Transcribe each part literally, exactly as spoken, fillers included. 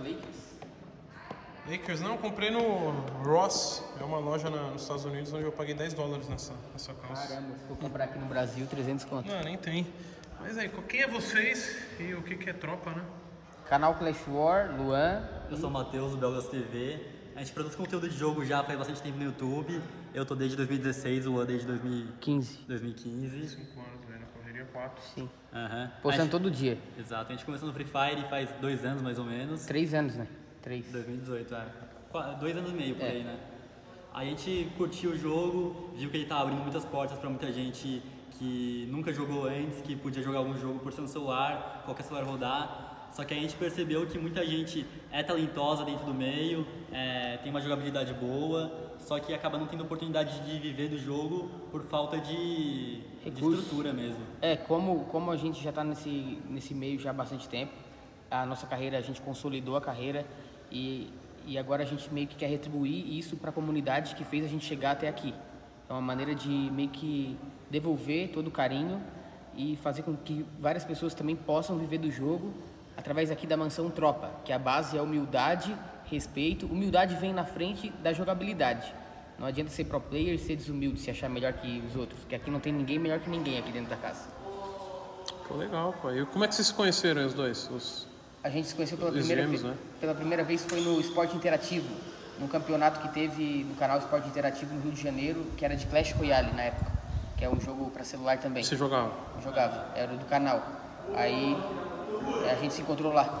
Lakers? Lakers não, eu comprei no Ross, é uma loja na, nos Estados Unidos onde eu paguei dez dólares nessa, nessa calça. Caramba, se for comprar aqui no Brasil, trezentos conto. Não, nem tem. Mas aí, quem é vocês e o que, que é tropa, né? Canal Clash War, Luan. Eu sou o Matheus, do Belgas T V. A gente produz conteúdo de jogo já faz bastante tempo no YouTube. Eu tô desde dois mil e dezesseis, o Luan desde dois mil e quinze. dois mil e quinze. Cinco anos, velho, na correria quatro. Sim. Uhum. Postando gente... todo dia. Exato, a gente começou no Free Fire faz dois anos mais ou menos. Três anos, né? Três. dois mil e dezoito, é. Qu- Dois anos e meio por É. aí, né? A gente curtiu o jogo, viu que ele tava abrindo muitas portas pra muita gente que nunca jogou antes, que podia jogar algum jogo por ser no celular, qualquer celular rodar. Só que a gente percebeu que muita gente é talentosa dentro do meio, é, tem uma jogabilidade boa, só que acaba não tendo oportunidade de viver do jogo por falta de, de Recurso. estrutura mesmo. É, como, como a gente já tá nesse, nesse meio já há bastante tempo, a nossa carreira, a gente consolidou a carreira e, e agora a gente meio que quer retribuir isso para a comunidade que fez a gente chegar até aqui. É uma maneira de meio que devolver todo o carinho e fazer com que várias pessoas também possam viver do jogo através aqui da Mansão Tropa, que a base é humildade, respeito. Humildade vem na frente da jogabilidade. Não adianta ser pro player e ser desumilde, se achar melhor que os outros, porque aqui não tem ninguém melhor que ninguém aqui dentro da casa. Pô, legal, pai. E como é que vocês se conheceram, os dois? Os... A gente se conheceu pela Os primeira, gêmeos, vez, né? pela primeira vez foi no Esporte Interativo, num campeonato que teve no canal Esporte Interativo no Rio de Janeiro, que era de Clash Royale na época, que é um jogo para celular também. Você jogava? Eu jogava, era do canal. Aí a gente se encontrou lá.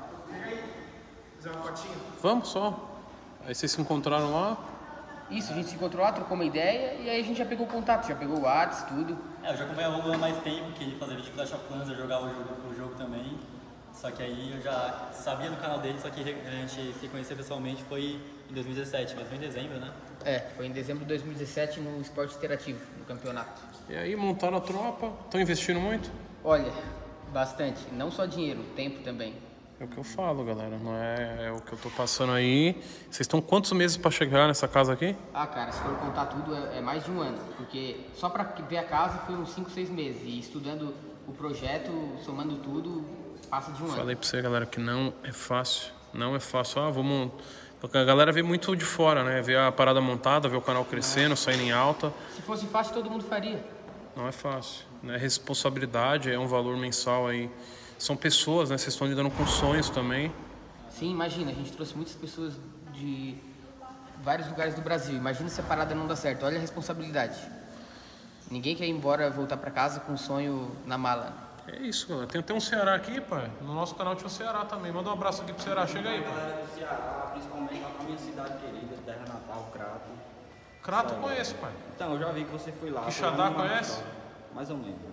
Vamos só. Aí vocês se encontraram lá? Isso, a gente se encontrou lá, trocou uma ideia e aí a gente já pegou contato, já pegou o WhatsApp, tudo. É, eu já acompanhava o Luan há mais tempo, que ele fazia vídeo de Clash of Clans, eu jogava o jogo, o jogo também. Só que aí eu já sabia do canal dele, só que a gente se conheceu pessoalmente foi em dois mil e dezessete, mas foi em dezembro, né? É, foi em dezembro de dois mil e dezessete no Esporte Interativo, no campeonato. E aí montaram a tropa. Estão investindo muito? Olha, bastante, não só dinheiro, tempo também. É o que eu falo, galera. Não é, é o que eu tô passando aí. Vocês estão quantos meses para chegar nessa casa aqui? Ah, cara, se for contar tudo, é, é mais de um ano, porque só para ver a casa foi uns cinco, seis meses, e estudando o projeto, somando tudo, passa de um ano. Falei pra você, galera, que não é fácil. Não é fácil. Ah, vou montar. A galera vê muito de fora, né? Vê a parada montada, vê o canal crescendo, saindo em alta. Se fosse fácil, todo mundo faria. Não é fácil, né? Responsabilidade é um valor mensal aí. São pessoas, né? Vocês estão lidando com sonhos também. Sim, imagina, a gente trouxe muitas pessoas de vários lugares do Brasil. Imagina se a parada não dá certo. Olha a responsabilidade. Ninguém quer ir embora, voltar pra casa com um sonho na mala. É isso, galera. Tem até um Ceará aqui, pai. No nosso canal tinha um Ceará também. Manda um abraço aqui pro Ceará. Chega aí, pai. Galera do Ceará, principalmente lá pra minha cidade querida, terra natal, Crato. Crato eu conheço, pai. Então, eu já vi que você foi lá. Quixadá foi lá no conhece? Marcelo. Mais ou menos.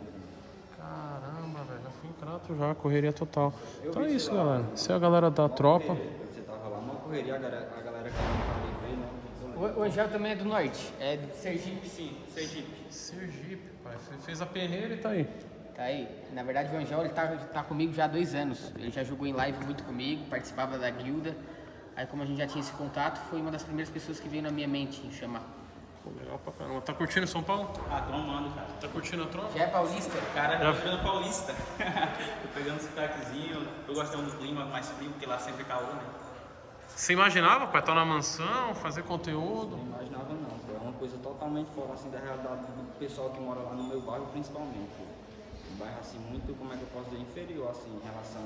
Caramba, velho. Já fui em Crato já. Correria total. Eu Então é vi isso, você lá. galera. Essa é a galera da tropa. Você tava lá, uma correria, a galera, a galera que não pode ver, né? O, o Angel também é do norte, é de Sergipe. Sim, Sergipe. Sergipe, pai. Fe- Fez a peneira e tá aí. Tá aí. Na verdade, o Angel ele tá, tá comigo já há dois anos. Ele já jogou em live muito comigo, participava da guilda. Aí, como a gente já tinha esse contato, foi uma das primeiras pessoas que veio na minha mente em chamar. Pô, legal pra caramba. Tá curtindo São Paulo? Ah, tô amando, cara. Tá curtindo a tropa? Já é paulista? Cara, eu tô pegando paulista. Tô pegando sotaquezinho. Tô gostando do clima mais frio, porque lá sempre é calor, né? Você imaginava, pai, estar na mansão, fazer conteúdo? Não imaginava não, pô. É uma coisa totalmente fora assim da realidade do pessoal que mora lá no meu bairro, principalmente. Pô. Um bairro assim muito, como é que eu posso dizer, inferior assim em relação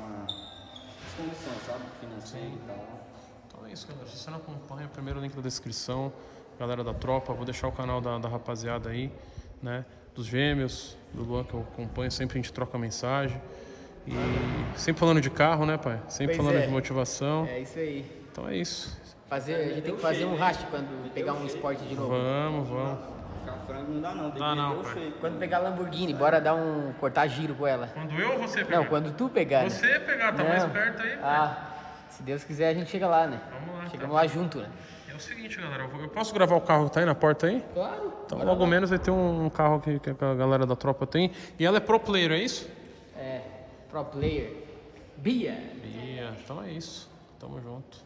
às condições, sabe? Financeiras e tal. Então é isso, galera. Se você não acompanha, primeiro link da descrição, galera da tropa, vou deixar o canal da, da rapaziada aí, né? Dos gêmeos, do Luan que eu acompanho, sempre a gente troca mensagem. E sempre falando de carro, né, pai? Sempre Pois falando é. de motivação. É isso aí. Então é isso. Fazer, a gente tem que fazer um racha quando pegar um esporte de novo. Vamos, vamos. Ficar frango não dá não, tem Dá que não, meter o pai. shape. Quando pegar Lamborghini, bora dar um cortar giro com ela. Quando eu ou você pegar? Não, quando tu pegar. Né? Você pegar, tá Não. mais perto aí, pai. Ah, se Deus quiser a gente chega lá, né? Vamos lá, Chegamos tá. lá junto, né? É o seguinte, galera. Eu, vou- eu posso gravar o carro que tá aí na porta aí? Claro. Então logo menos vai ter um carro que, que a galera da tropa tem. E ela é pro player, é isso? É, pro player. Bia. Ia, então é isso. Tamo junto.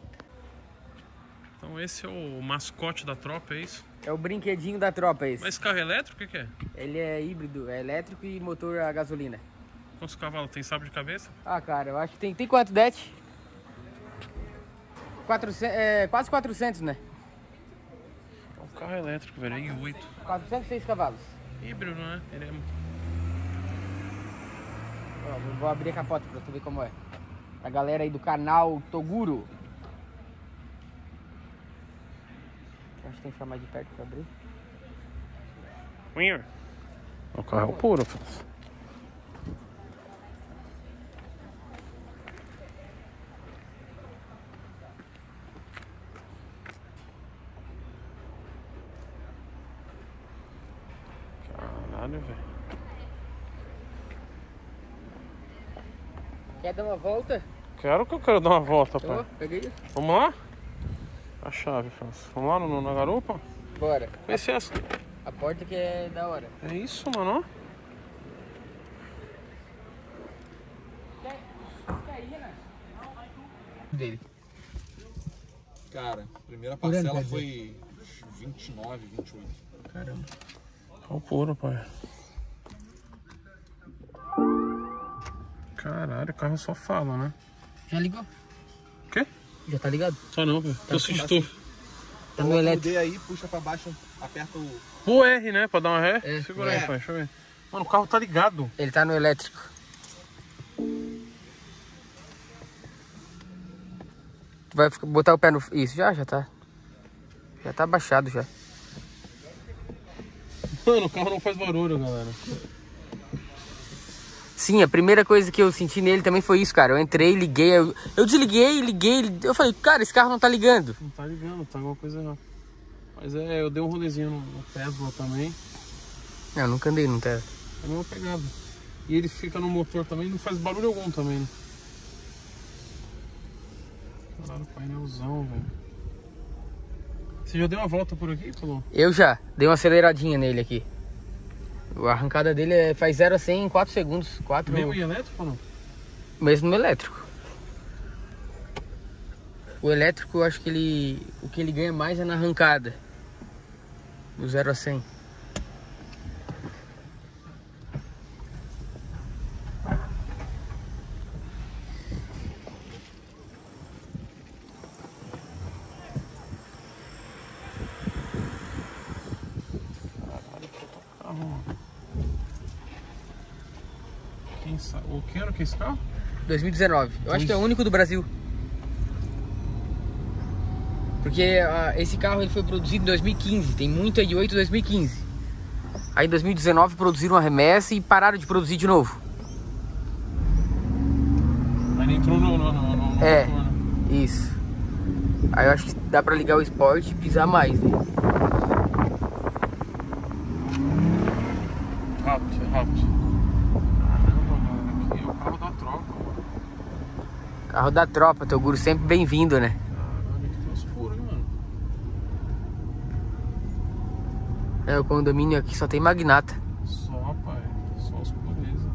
Então esse é o mascote da tropa, é isso? É o brinquedinho da tropa esse. Mas carro elétrico, o que, que é? Ele é híbrido, é elétrico e motor a gasolina. Quantos cavalos tem? Sabe de cabeça? Ah, cara, eu acho que tem... Tem quanto, Det? quatrocentos, é, quase quatrocentos, né? É um carro elétrico, velho, é i oito. quatrocentos e seis cavalos. Híbrido, né? Ele é... Ó, vou abrir a capota pra tu ver como é. A galera aí do canal Toguro. Acho que tem que ficar mais de perto pra abrir. O carro é puro, filho. Caralho, velho. Quer dar uma volta? Quero que eu quero dar uma volta, pai. Ô, peguei. Vamos lá? A chave, França. Vamos lá no, na garupa? Bora. Conhece essa? A porta que é da hora. É isso, mano. Dele. Cara, a primeira parcela foi vinte e nove, vinte e oito. Caramba. Carro puro, pai. Caralho, o carro só fala, né? Já ligou? O quê? Já tá ligado? Tá não, velho. Tô susto. Tá no elétrico. Mudei aí, puxa pra baixo, aperta o... O R, né? Pra dar uma ré. É. Segura É. aí, pai. Deixa eu ver. Mano, o carro tá ligado. Ele tá no elétrico. Tu vai ficar- botar o pé no... Isso, já, já tá. Já tá abaixado já. Mano, o carro não faz barulho, galera. Sim, a primeira coisa que eu senti nele também foi isso, cara. Eu entrei, liguei, eu, eu desliguei, liguei. Eu falei, cara, esse carro não tá ligando. Não tá ligando, tá alguma coisa errada. Mas é, eu dei um rolezinho no, no Tesla também. Não, eu nunca andei no Tesla. É a mesma pegada. E ele fica no motor também, não faz barulho algum também, né? Caralho, painelzão, velho. Você já deu uma volta por aqui, Paulo? Eu já, dei uma aceleradinha nele aqui. A arrancada dele é, faz zero a cem em quatro segundos. quatro... Mesmo e elétrico ou não? Mesmo no elétrico. O elétrico, eu acho que ele... O que ele ganha mais é na arrancada. Do zero a cem. Quem sabe? O que era que é esse carro? dois mil e dezenove. Eu acho que é o único do Brasil. Porque ah, esse carro ele foi produzido em dois mil e quinze. Tem muito i oito dois mil e quinze. Aí em dois mil e dezenove produziram uma remessa e pararam de produzir de novo. Aí ele entrou no, no, no, no É, motor, né? isso. Aí eu acho que dá pra ligar o Sport e pisar mais, né? Rápido, é rápido. Caramba, mano, aqui é o carro da tropa. Carro da tropa, Toguro sempre bem-vindo, né? Caralho, aqui tem uns puros, hein, mano. É, o condomínio aqui só tem magnata. Só, pai. Só os pureza.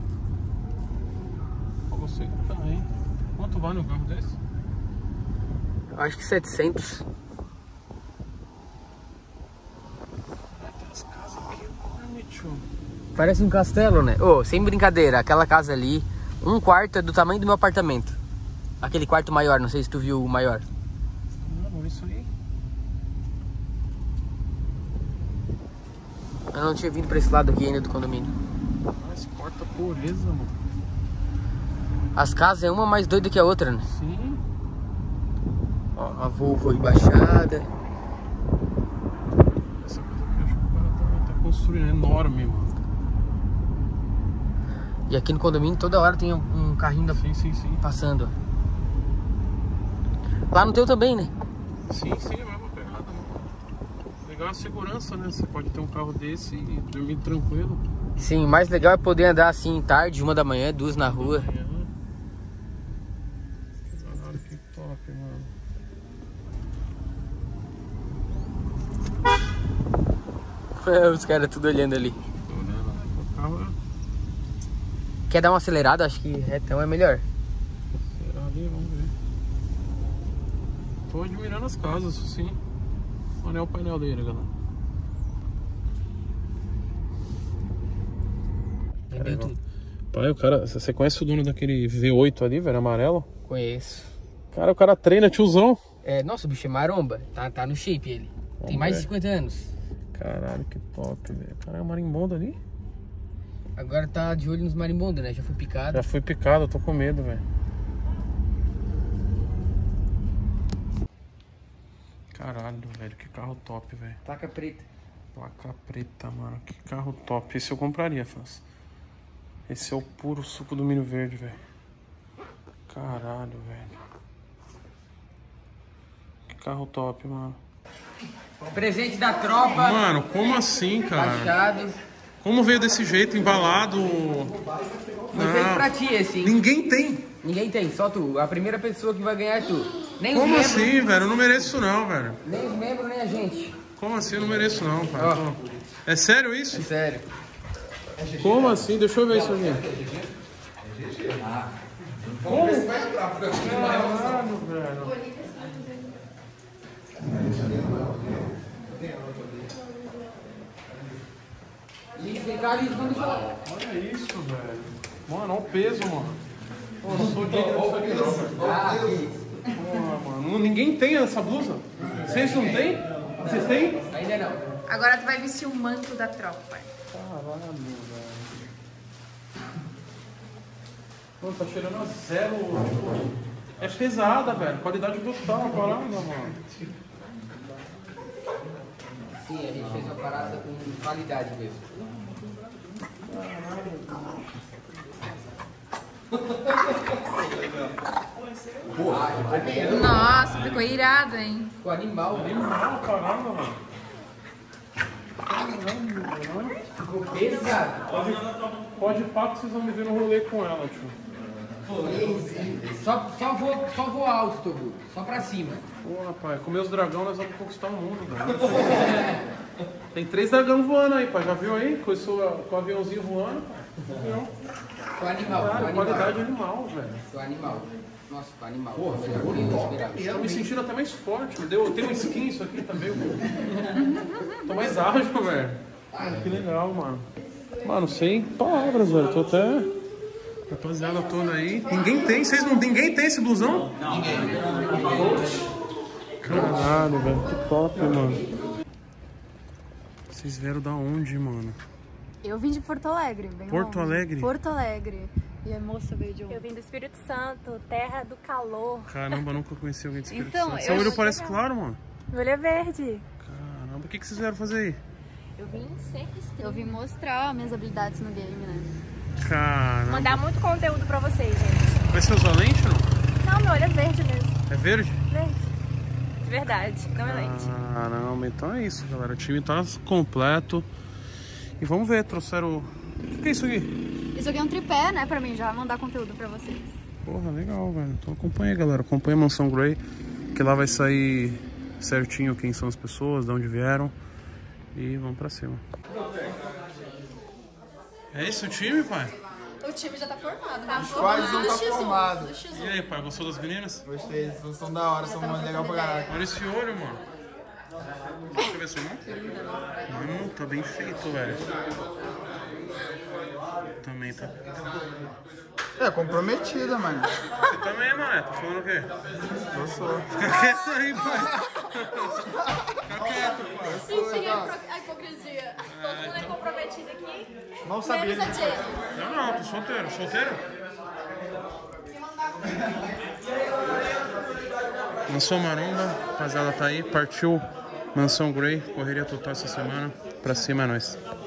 Eu gostei também. Quanto vale um carro desse? Eu acho que setecentos. Tem as casas aqui enormes, tio. Parece um castelo, né? Ô, sem brincadeira, aquela casa ali, um quarto é do tamanho do meu apartamento. Aquele quarto maior, não sei se tu viu o maior. Mano, olha isso aí. Eu não tinha vindo pra esse lado aqui ainda do condomínio. Mas porta pureza, mano. As casas é uma mais doida que a outra, né? Sim. Ó, a Volvo embaixada. Essa coisa aqui eu acho que o cara tá, tá construindo. É enorme, mano. E aqui no condomínio toda hora tem um, um carrinho da... Sim, sim, sim. passando. Lá no teu também, né? Sim, sim, é a mesma pegada, né? Legal a segurança, né? Você pode ter um carro desse e dormir tranquilo. Sim, o mais legal é poder andar assim tarde, uma da manhã, duas na rua. Caralho, que top, mano. É, os caras tudo olhando ali. Tô olhando. O carro é... Quer dar uma acelerada? Acho que retão é melhor. Será ali? Vamos ver. Tô admirando as casas, sim. Olha o painel dele, galera. Entendeu tudo? Pai, o cara... Você conhece o dono daquele V oito ali, velho, amarelo? Conheço. Cara, o cara treina, tiozão. É, nossa, o bicho é maromba. Tá, tá no shape ele. Vamos Tem mais ver. de cinquenta anos. Caralho, que top, velho. Caralho, marimbondo ali. Agora tá de olho nos marimbondos, né? Já fui picado. Já fui picado, eu tô com medo, velho. Caralho, velho, que carro top, velho. Placa preta. Placa preta, mano. Que carro top. Esse eu compraria, fãs. Esse é o puro suco do milho verde, velho. Caralho, velho. Que carro top, mano. Presente da tropa. Mano, como assim, cara? Baixado. Como veio desse jeito, embalado? Foi feito pra ti esse, hein? Ninguém tem. Ninguém tem, só tu. A primeira pessoa que vai ganhar é tu. Nem Como os assim, membros, velho? Eu não mereço isso não, velho. Nem os membros, nem a gente. Como assim? Eu não mereço não, cara. Ó. É sério isso? É sério. Como assim? Deixa eu ver isso aqui. Como? Caralho, velho. Olha isso, velho. Mano, olha o peso, mano. Pô, não sou digno disso aqui não, velho. Ah, Porra, mano. Ninguém tem essa blusa? Vocês não tem? Vocês têm? ainda não. Agora tu vai vestir o manto da tropa. Caralho, velho. Mano, tá cheirando a zero. Tipo, é pesada, velho. Qualidade total a parada, mano. Sim, a gente fez uma parada com qualidade mesmo. Nossa, ficou irado, hein? Ficou animal, viu? Animal, caramba, mano. Ficou pesado. Pode, pode pá que vocês vão me ver no rolê com ela, tio. Só, só, vou, só vou alto, Togu. Só pra cima. Pô, rapaz, comer os dragão nós vamos conquistar o mundo, velho. Tem três dragão voando aí, pai. Já viu aí? Com, isso, com o aviãozinho voando, pai. Ficou animal, Cara, ficou animal. qualidade animal, velho. Ficou animal. Nossa, ficou animal. Porra, ficou top. Tô me sentindo até mais forte. Me deu, tem um skin isso aqui também. Tô mais ágil, velho. Ah, que legal, mano. Mano, sem palavras, velho. Tô até... Rapaziada toda aí. Ninguém tem, vocês não... Ninguém tem esse blusão? Ninguém. Caralho, velho. Que top, mano. Vocês vieram da onde, mano? Eu vim de Porto Alegre, bem Porto longe. Alegre? Porto Alegre. E a moça veio de onde? Eu vim do Espírito Santo, terra do calor. Caramba, nunca conheci alguém do Espírito Então, Santo. eu Seu olho sou parece legal. claro, mano. Meu olho é verde. Caramba, o que, que vocês vieram fazer aí? Eu vim ser streamer. Eu vim mostrar minhas habilidades no game, né? Caramba. Mandar muito conteúdo pra vocês, gente. Vai ser usar lente, não? Não, meu olho é verde mesmo. É verde? Verde. De verdade, não é lente. Caramba, então é isso, galera. O time tá completo. E vamos ver, trouxeram... O que, que é isso aqui? Isso aqui é um tripé, né, pra mim já mandar conteúdo pra vocês. Porra, legal, velho. Então acompanha aí, galera. Acompanha a Mansão Grey, que lá vai sair certinho quem são as pessoas, de onde vieram. E vamos pra cima. É esse o time, pai? O time já tá formado, né? Quase não tá formado. E aí, pai, gostou das meninas? Gostei, eles são da hora, são muito legal pra caralho. Olha esse olho, mano. Deixa eu ver sua mão. Hum, tá bem feito, velho. Também tá. É, comprometida, mano. Você também, mano. Tá falando o quê? Eu sou. Fica quieto aí, pai. Fica quieto, pai. A hipocrisia. Todo mundo é comprometido aqui. Mal sabia. Menos a Jenny. Não, não, tô solteiro. Solteiro? Mansão Maromba, rapaziada tá aí. Partiu Mansão Grey. Correria total essa semana. Pra cima é nóis.